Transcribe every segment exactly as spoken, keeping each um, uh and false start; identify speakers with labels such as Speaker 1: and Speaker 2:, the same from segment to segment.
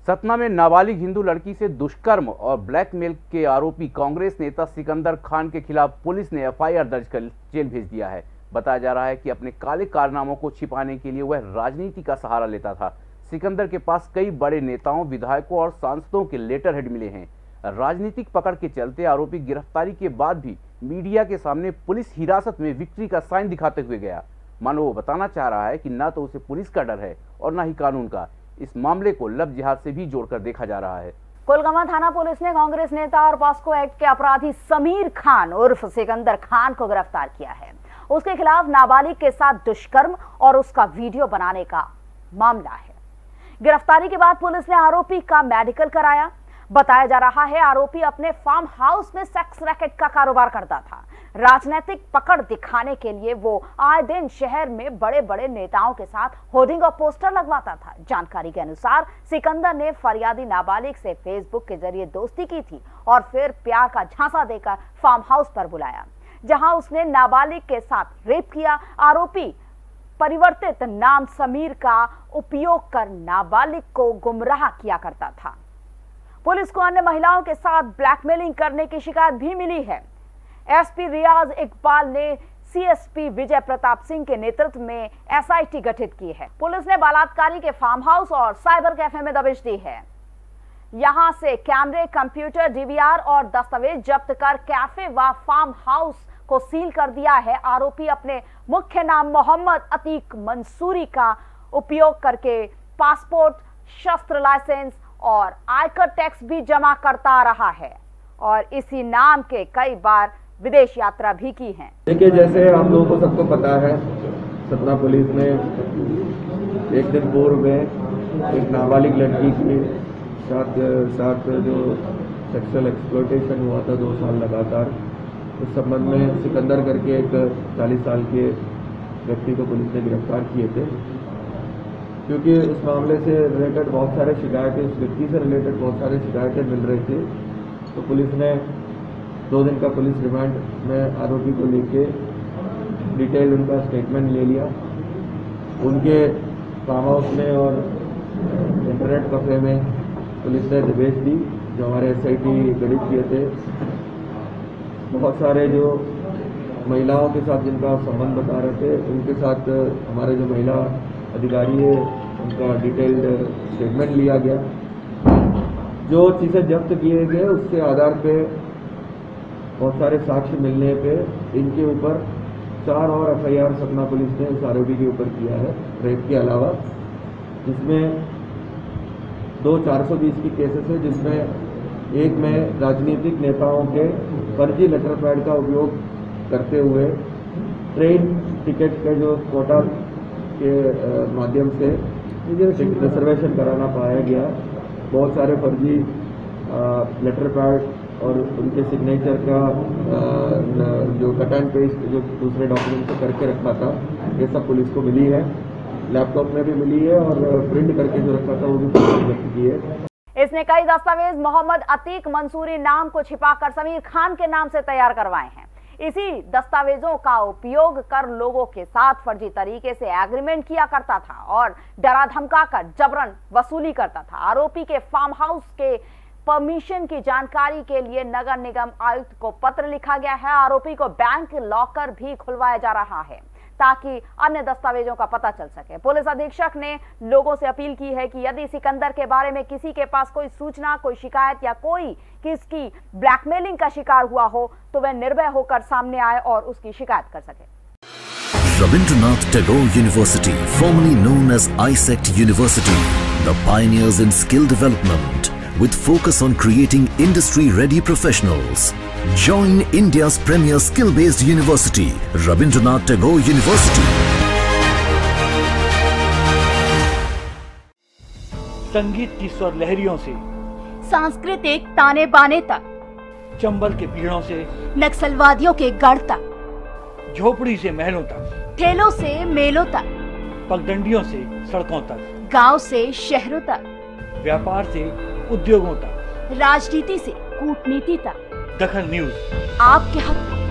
Speaker 1: सतना में नाबालिग हिंदू लड़की से दुष्कर्म और ब्लैकमेल के आरोपी कांग्रेस नेता सिकंदर खान के खिलाफ पुलिस ने एफ आई आर दर्ज कर जेल भेज दिया है। बताया जा रहा है कि अपने काले कारनामों को छिपाने के लिए वह राजनीति का सहारा लेता था। सिकंदर के पास कई बड़े नेताओं, विधायकों और सांसदों के लेटर हेड मिले हैं। राजनीतिक पकड़ के चलते आरोपी गिरफ्तारी के बाद भी मीडिया के सामने पुलिस हिरासत में विक्ट्री का साइन दिखाते हुए गया। मानो वो बताना चाह रहा है कि न तो उसे पुलिस का डर है और न ही कानून का। इस मामले को लव जिहाद से भी जोड़कर देखा जा रहा है।
Speaker 2: कोलगामा थाना पुलिस ने कांग्रेस नेता और पॉस्को एक्ट के अपराधी समीर खान उर्फ सिकंदर खान को गिरफ्तार किया है। उसके खिलाफ नाबालिग के साथ दुष्कर्म और उसका वीडियो बनाने का मामला है। गिरफ्तारी के बाद पुलिस ने आरोपी का मेडिकल कराया। बताया जा रहा है आरोपी अपने फार्म हाउस में सेक्स रैकेट का कारोबार करता था। राजनीतिक पकड़ दिखाने के लिए वो आए दिन शहर में बड़े बड़े नेताओं के साथ होर्डिंग और पोस्टर लगवाता था। जानकारी के अनुसार सिकंदर ने फरियादी नाबालिग से फेसबुक के जरिए दोस्ती की थी और फिर प्यार का झांसा देकर फार्म हाउस पर बुलाया, जहां उसने नाबालिग के साथ रेप किया। आरोपी परिवर्तित नाम समीर का उपयोग कर नाबालिग को गुमराह किया करता था। पुलिस को अन्य महिलाओं के साथ ब्लैकमेलिंग करने की शिकायत भी मिली है। एसपी रियाज इकबाल ने सीएसपी विजय प्रताप सिंह के नेतृत्व में एसआईटी गठित की है। पुलिस ने बलात्कारी के फार्म हाउस और साइबर कैफे में दबिश दी है। यहां से कैमरे, कंप्यूटर, डीवीआर और दस्तावेज जब्त कर कैफे व फार्म हाउस को सील कर दिया है। आरोपी अपने मुख्य नाम मोहम्मद अतीक मंसूरी का उपयोग करके पासपोर्ट, शस्त्र लाइसेंस और आयकर टैक्स भी जमा करता रहा है और इसी नाम के कई बार विदेश यात्रा भी की है।
Speaker 3: देखिए, जैसे आप लोगों को सबको पता है, सतना पुलिस ने एक दिन पूर्व में एक नाबालिग लड़की के साथ साथ जो सेक्सुअल एक्सप्लॉयटेशन हुआ था दो साल लगातार, उस संबंध में सिकंदर करके एक चालीस साल के व्यक्ति को पुलिस ने गिरफ्तार किए थे। क्योंकि उस मामले से रिलेटेड बहुत सारे शिकायतें, उस व्यक्ति से रिलेटेड बहुत सारे शिकायतें मिल रही थी, तो पुलिस ने दो दिन का पुलिस रिमांड में आरोपी को लेके डिटेल उनका स्टेटमेंट ले लिया। उनके फार्म हाउस में और इंटरनेट कैफे में पुलिस ने दबिश दी, जो हमारे एसआईटी गठित किए थे। बहुत सारे जो महिलाओं के साथ जिनका संबंध बता रहे थे, उनके साथ हमारे जो महिला अधिकारी है उनका डिटेल्ड स्टेटमेंट लिया गया। जो चीज़ें जब्त किए गए उसके आधार पे बहुत सारे साक्ष्य मिलने पे इनके ऊपर चार और F I R Satna police ने इस आरोपी के ऊपर किया है, रेप के अलावा, जिसमें दो चार सौ बीस की केसेस है, जिसमें एक में राजनीतिक नेताओं के फर्जी लेटर पैड का उपयोग करते हुए ट्रेन टिकट के जो कोटा के माध्यम से रिजर्वेशन कराना पाया गया। बहुत सारे फर्जी लेटर पैड और उनके सिग्नेचर का जो कट एंड पेस्ट जो दूसरे डॉक्यूमेंट से करके रखा था, ये सब पुलिस को मिली है। लैपटॉप में भी मिली है और प्रिंट करके जो रखा था वो भी पुलिस ने जब्त की है।
Speaker 2: इसने कई दस्तावेज मोहम्मद अतीक मंसूरी नाम को छिपाकर समीर खान के नाम से तैयार करवाए हैं। इसी दस्तावेजों का उपयोग कर लोगों के साथ फर्जी तरीके से एग्रीमेंट किया करता था और डरा धमका कर जबरन वसूली करता था। आरोपी के फार्म हाउस के परमिशन की जानकारी के लिए नगर निगम आयुक्त को पत्र लिखा गया है। आरोपी को बैंक लॉकर भी खुलवाया जा रहा है ताकि अन्य दस्तावेजों का पता चल सके। पुलिस अधीक्षक ने लोगों से अपील की है कि यदि सिकंदर के बारे में किसी के पास कोई सूचना, कोई शिकायत या कोई किसकी ब्लैकमेलिंग का शिकार हुआ हो तो वह निर्भय होकर सामने आए और उसकी शिकायत कर सके।
Speaker 4: Rabindranath Tagore University, formerly known as I S E C T University, the pioneers in skill development with focus on creating industry-ready professionals. Join India's premier skill-based university, Rabindranath Tagore University.
Speaker 5: संगीत की स्वर लहरियों से
Speaker 2: सांस्कृतिक ताने बाने तक,
Speaker 5: चंबल के पीड़ों से
Speaker 2: नक्सलवादियों के गढ़ तक,
Speaker 5: झोपड़ी से महलों तक,
Speaker 2: ठेलों से मेलों तक,
Speaker 5: पगडंडियों से सड़कों तक,
Speaker 2: गांव से शहरों तक,
Speaker 5: व्यापार से उद्योगों तक,
Speaker 2: राजनीति से कूटनीति तक,
Speaker 5: दखल न्यूज
Speaker 2: आपके हक में।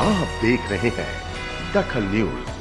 Speaker 6: आप देख रहे हैं दखल न्यूज।